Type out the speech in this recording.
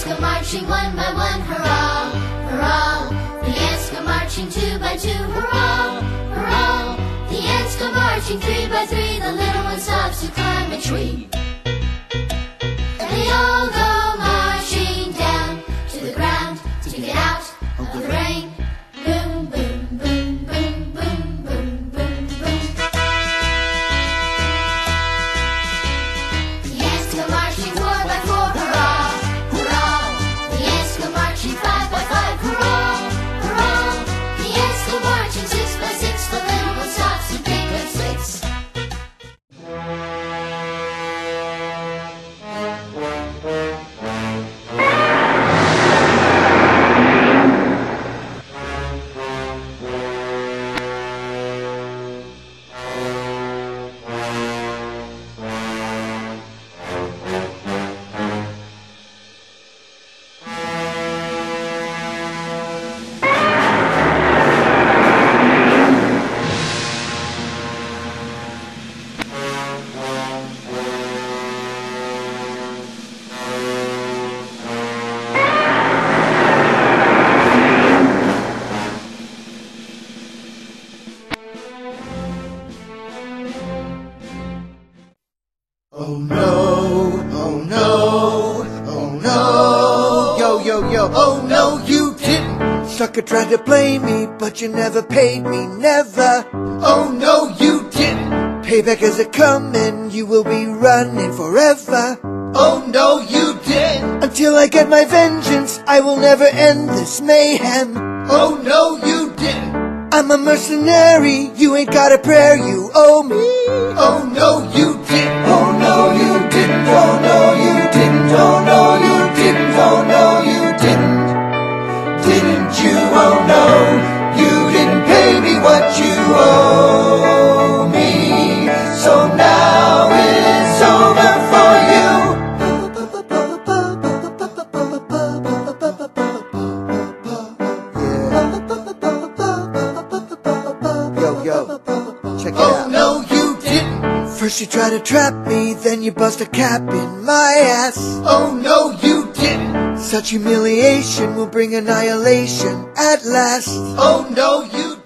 go marching one by one, hurrah, hurrah. The ants go marching two by two, hurrah, hurrah. The ants go marching three by three, the little one stops to climb a tree. They all go marching down to the ground to get out of the rain. Boom, boom, boom, boom, boom, boom, boom, boom. The ants go marching four by four, hurrah, hurrah. The ants go marching five by five, hurrah, hurrah. The ants go marching six by six, the little one stops to pick up sticks. Oh no, oh no, oh no. Yo, yo, yo, oh no, you didn't. Sucker tried to blame me, but you never paid me, never. Oh no, you didn't. Payback is a-comin', you will be running forever. Oh no, you didn't. Until I get my vengeance, I will never end this mayhem. Oh no, you didn't. I'm a mercenary, you ain't got a prayer, you owe me. Oh no, you didn't. Oh no, you didn't. Oh no, you didn't. Oh no, you didn't. Oh no, you didn't. Didn't you? Oh no, you didn't pay me what you owe me. So now it's over for you. Yo, yo, check it out. Oh no, you didn't. First you try to trap me, then you bust a cap in my ass. Oh no, you didn't. Such humiliation will bring annihilation at last. Oh no, you